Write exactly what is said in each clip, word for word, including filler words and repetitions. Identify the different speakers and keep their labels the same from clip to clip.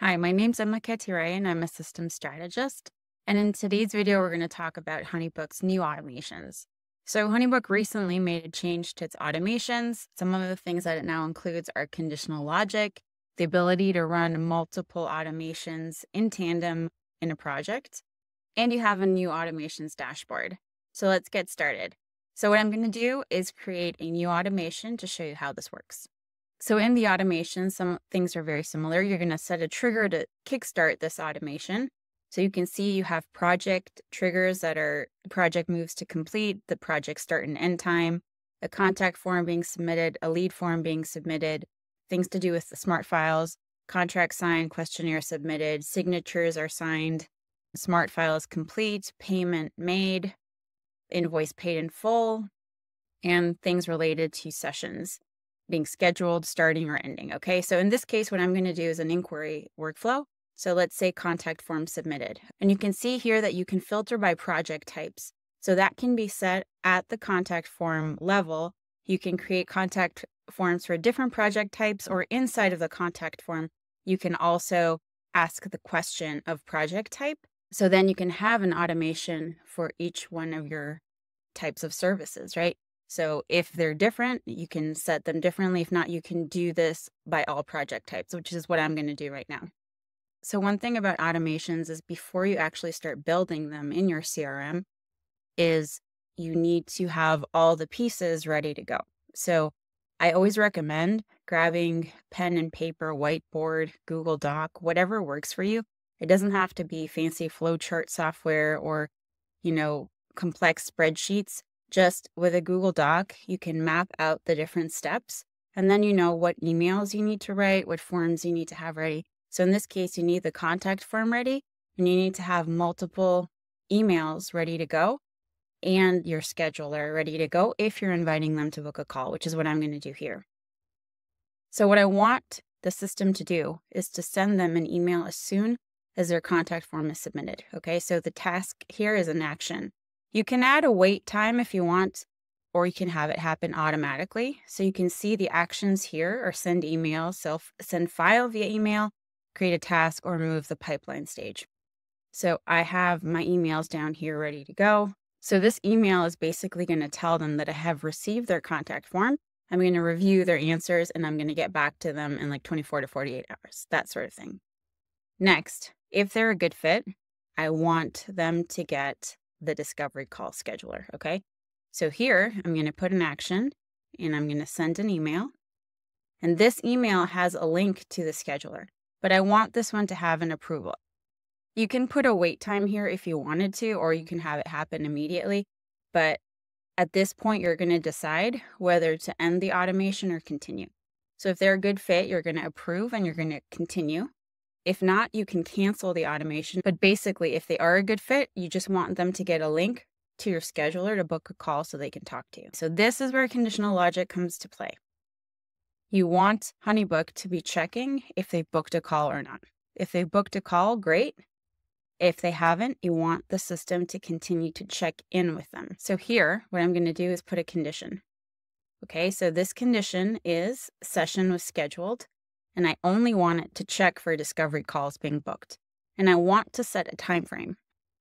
Speaker 1: Hi, my name's Emma Katiray, and I'm a systems strategist. And in today's video, we're going to talk about HoneyBook's new automations. So HoneyBook recently made a change to its automations. Some of the things that it now includes are conditional logic, the ability to run multiple automations in tandem in a project, and you have a new automations dashboard. So let's get started. So what I'm going to do is create a new automation to show you how this works. So in the automation, some things are very similar. You're going to set a trigger to kickstart this automation. So you can see you have project triggers that are the project moves to complete, the project start and end time, a contact form being submitted, a lead form being submitted, things to do with the smart files, contract signed, questionnaire submitted, signatures are signed, smart file is complete, payment made, invoice paid in full, and things related to sessions being scheduled, starting, or ending. Okay, so in this case, what I'm going to do is an inquiry workflow. So let's say contact form submitted. And you can see here that you can filter by project types. So that can be set at the contact form level. You can create contact forms for different project types, or inside of the contact form, you can also ask the question of project type. So then you can have an automation for each one of your types of services, right? So if they're different, you can set them differently. If not, you can do this by all project types, which is what I'm going to do right now. So one thing about automations is before you actually start building them in your C R M is you need to have all the pieces ready to go. So I always recommend grabbing pen and paper, whiteboard, Google Doc, whatever works for you. It doesn't have to be fancy flowchart software or, you know, complex spreadsheets. Just with a Google Doc, you can map out the different steps, and then you know what emails you need to write, what forms you need to have ready. So in this case, you need the contact form ready, and you need to have multiple emails ready to go, and your scheduler ready to go if you're inviting them to book a call, which is what I'm going to do here. So what I want the system to do is to send them an email as soon as their contact form is submitted. Okay, so the task here is an action. You can add a wait time if you want, or you can have it happen automatically. So you can see the actions here are send email, self send file via email, create a task, or remove the pipeline stage. So I have my emails down here ready to go. So this email is basically going to tell them that I have received their contact form. I'm going to review their answers, and I'm going to get back to them in like twenty-four to forty-eight hours, that sort of thing. Next, if they're a good fit, I want them to get the discovery call scheduler, okay? So here, I'm going to put an action, and I'm going to send an email. And this email has a link to the scheduler, but I want this one to have an approval. You can put a wait time here if you wanted to, or you can have it happen immediately. But at this point, you're going to decide whether to end the automation or continue. So if they're a good fit, you're going to approve and you're going to continue. If not, you can cancel the automation. But basically, if they are a good fit, you just want them to get a link to your scheduler to book a call so they can talk to you. So this is where conditional logic comes to play. You want HoneyBook to be checking if they've booked a call or not. If they've booked a call, great. If they haven't, you want the system to continue to check in with them. So here, what I'm going to do is put a condition. Okay, so this condition is session was scheduled, and I only want it to check for discovery calls being booked. And I want to set a time frame.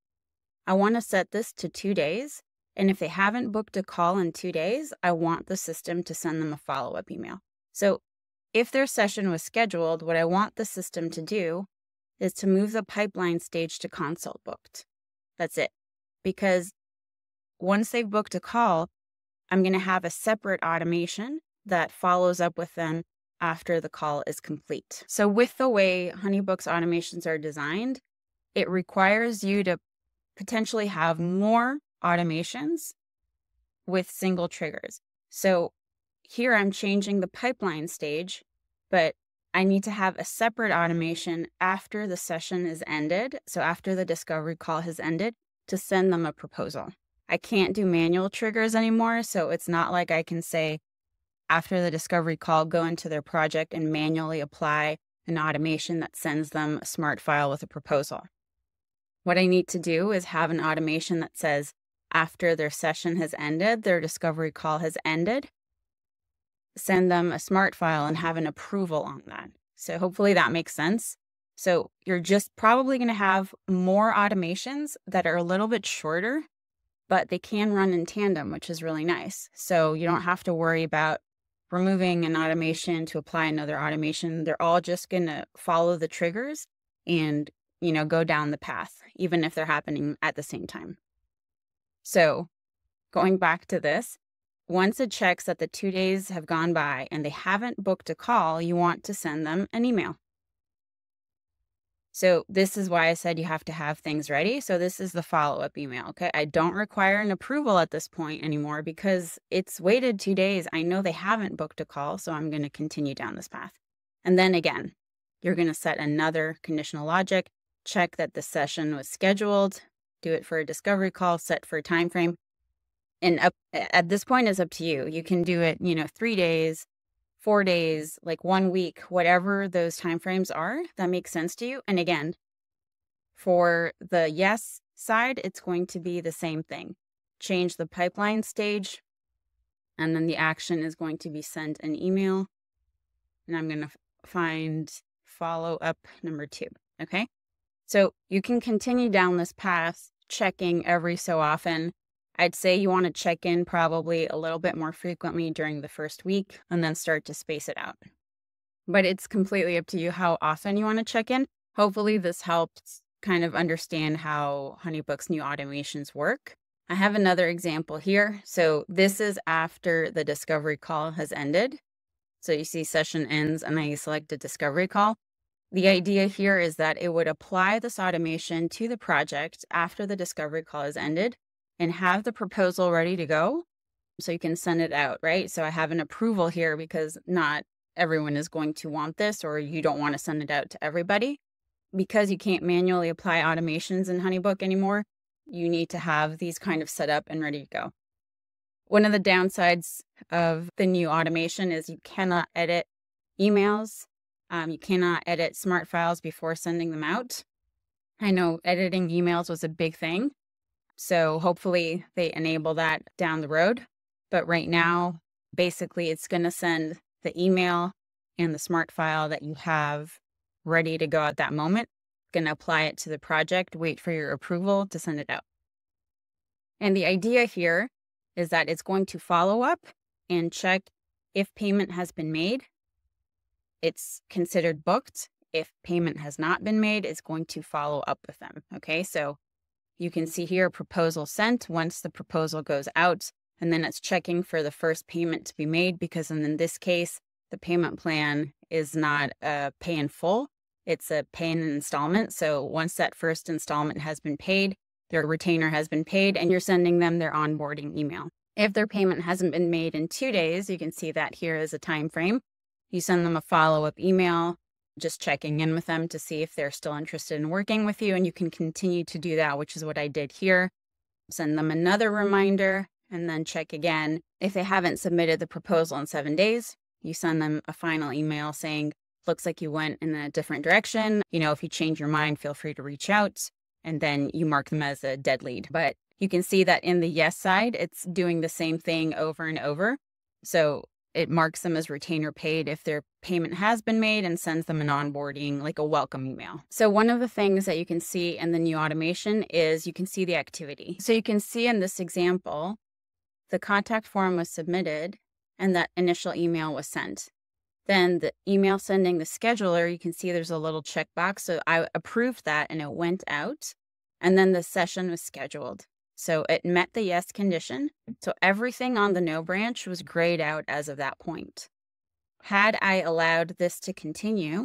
Speaker 1: I want to set this to two days. And if they haven't booked a call in two days, I want the system to send them a follow-up email. So if their session was scheduled, what I want the system to do is to move the pipeline stage to consult booked. That's it. Because once they've booked a call, I'm going to have a separate automation that follows up with them after the call is complete. So with the way HoneyBook's automations are designed, it requires you to potentially have more automations with single triggers. So here I'm changing the pipeline stage, but I need to have a separate automation after the session is ended, so after the discovery call has ended, to send them a proposal. I can't do manual triggers anymore, so it's not like I can say, after the discovery call, go into their project and manually apply an automation that sends them a smart file with a proposal. What I need to do is have an automation that says, after their session has ended, their discovery call has ended, send them a smart file and have an approval on that. So hopefully that makes sense. So you're just probably going to have more automations that are a little bit shorter, but they can run in tandem, which is really nice. So you don't have to worry about removing an automation to apply another automation. They're all just going to follow the triggers and, you know, go down the path, even if they're happening at the same time. So going back to this, once it checks that the two days have gone by and they haven't booked a call, you want to send them an email. So this is why I said you have to have things ready. So this is the follow-up email, okay? I don't require an approval at this point anymore because it's waited two days. I know they haven't booked a call, so I'm going to continue down this path. And then again, you're going to set another conditional logic, check that the session was scheduled, do it for a discovery call, set for a time frame. And up, at this point, it's up to you. You can do it, you know, three days, four days, like one week, whatever those timeframes are that makes sense to you. And again, for the yes side, it's going to be the same thing. Change the pipeline stage, and then the action is going to be send an email. And I'm going to find follow up number two. Okay. So you can continue down this path, checking every so often. I'd say you want to check in probably a little bit more frequently during the first week and then start to space it out. But it's completely up to you how often you want to check in. Hopefully this helps kind of understand how HoneyBook's new automations work. I have another example here. So this is after the discovery call has ended. So you see session ends and I select a discovery call. The idea here is that it would apply this automation to the project after the discovery call has ended and have the proposal ready to go so you can send it out, right? So I have an approval here because not everyone is going to want this, or you don't want to send it out to everybody. Because you can't manually apply automations in HoneyBook anymore, you need to have these kind of set up and ready to go. One of the downsides of the new automation is you cannot edit emails. Um, you cannot edit smart files before sending them out. I know editing emails was a big thing. So hopefully they enable that down the road. But right now, basically, it's going to send the email and the smart file that you have ready to go at that moment. It's going to apply it to the project, wait for your approval to send it out. And the idea here is that it's going to follow up and check if payment has been made. It's considered booked. If payment has not been made, it's going to follow up with them. Okay, so you can see here proposal sent once the proposal goes out, and then it's checking for the first payment to be made because in this case, the payment plan is not a pay in full. It's a pay in installment. So once that first installment has been paid, their retainer has been paid, and you're sending them their onboarding email. If their payment hasn't been made in two days, you can see that here is a time frame. You send them a follow-up email, just checking in with them to see if they're still interested in working with you. And you can continue to do that, which is what I did here. Send them another reminder and then check again. If they haven't submitted the proposal in seven days, you send them a final email saying, looks like you went in a different direction. You know, if you change your mind, feel free to reach out. And then you mark them as a dead lead. But you can see that in the yes side, it's doing the same thing over and over. So it marks them as retainer paid if their payment has been made and sends them an onboarding, like a welcome email. So one of the things that you can see in the new automation is you can see the activity. So you can see in this example, the contact form was submitted and that initial email was sent. Then the email sending the scheduler, you can see there's a little checkbox. So I approved that and it went out. And then the session was scheduled. So it met the yes condition. So everything on the no branch was grayed out as of that point. Had I allowed this to continue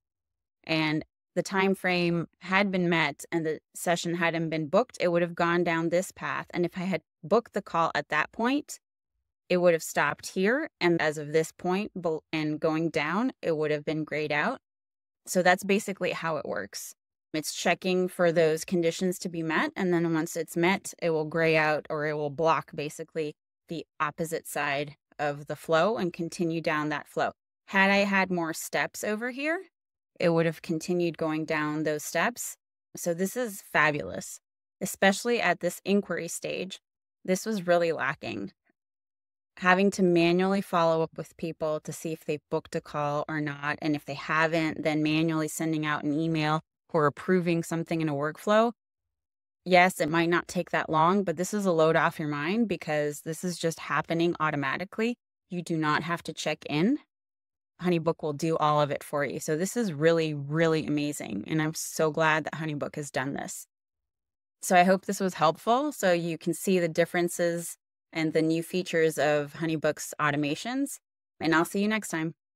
Speaker 1: and the time frame had been met and the session hadn't been booked, it would have gone down this path. And if I had booked the call at that point, it would have stopped here. And as of this point and going down, it would have been grayed out. So that's basically how it works. It's checking for those conditions to be met. And then once it's met, it will gray out or it will block basically the opposite side of the flow and continue down that flow. Had I had more steps over here, it would have continued going down those steps. So this is fabulous, especially at this inquiry stage. This was really lacking. having to manually follow up with people to see if they booked a call or not. And if they haven't, then manually sending out an email or approving something in a workflow. Yes, it might not take that long, but this is a load off your mind because this is just happening automatically. You do not have to check in. HoneyBook will do all of it for you. So this is really, really amazing. And I'm so glad that HoneyBook has done this. So I hope this was helpful so you can see the differences and the new features of HoneyBook's automations. And I'll see you next time.